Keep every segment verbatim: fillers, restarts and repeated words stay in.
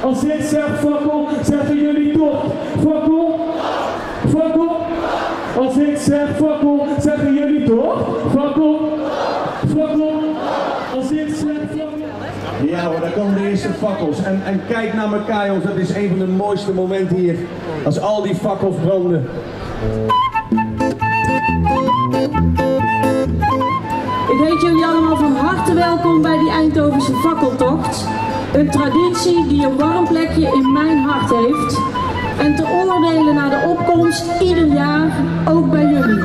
Als ik zeg fakkel, zeggen jullie toch fakkel? Fakkel? Als ik zeg fakkel, zeggen jullie toch fakkel? Fakkel? Als ik zeg fakkel... Ja hoor, daar komen de eerste fakkels. En, en kijk naar elkaar jongens, dat is een van de mooiste momenten hier. Als al die fakkels branden. Ik heet jullie allemaal van harte welkom bij die Eindhovense fakkeltocht. Een traditie die een warm plekje in mijn hart heeft. En te oordelen naar de opkomst ieder jaar, ook bij jullie.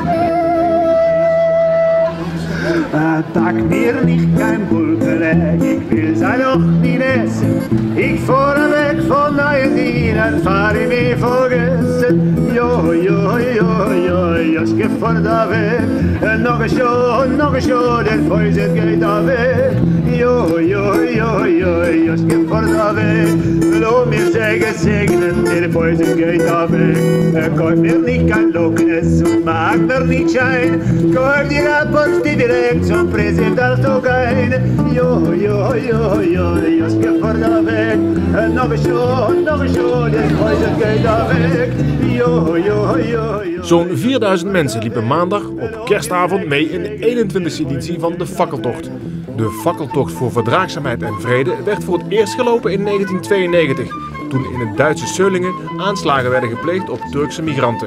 Tag mir nicht kein Pulvereg, ich will sein noch nie essen. Ich fahre weg von neuen Dienen, fahr ich mich vergessen. Jo, jo, jo, jo, ich geh von da weg. Noch ein schon, noch ein schon, der Fäuset geht da weg. Jo, jo, jo, jo, ich geh von da weg. Lass mir sagen, segnen, der Fäuset geht da weg. Kauf mir nicht kein Locknes und mag mir nicht Schein. Kauf dir ab und die direkt zum Präsident auch ein. Jo, jo, jo, jo, ich geh von da weg. Noch ein schon, noch ein schon, der Fäuset geht da weg. Jo, jo, jo, jo. Zo'n vierduizend mensen liepen maandag op kerstavond mee in de eenentwintigste editie van de fakkeltocht. De fakkeltocht voor verdraagzaamheid en vrede werd voor het eerst gelopen in negentien tweeënnegentig, toen in het Duitse Söllingen aanslagen werden gepleegd op Turkse migranten.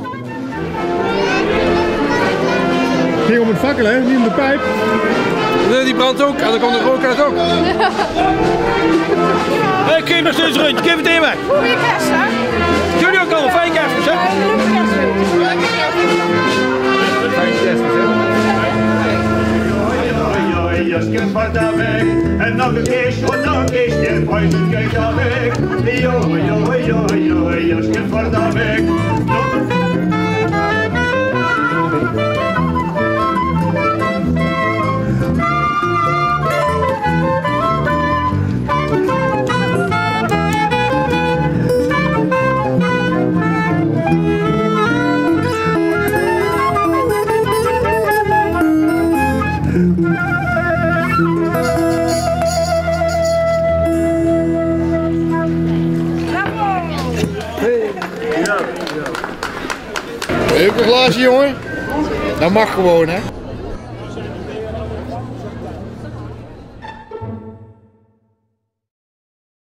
Het ging om het fakkel, hè? Niet om de pijp. Nee, die brandt ook en dan komt de rook uit ook. Hé, geef maar steeds een rondje, geef het even weg. Goeie kerst, hè? Jullie ook al, fijn kerstmis, hè? Fijn kerstmis, hè? Ich geh von da weg, en nog een keer, und noch ein keer, der Fäuset geht da weg. Jo, jo, jo, jo, ich geh von da weg. Heb je ook een glaasje, jongen? Dat mag gewoon, hè?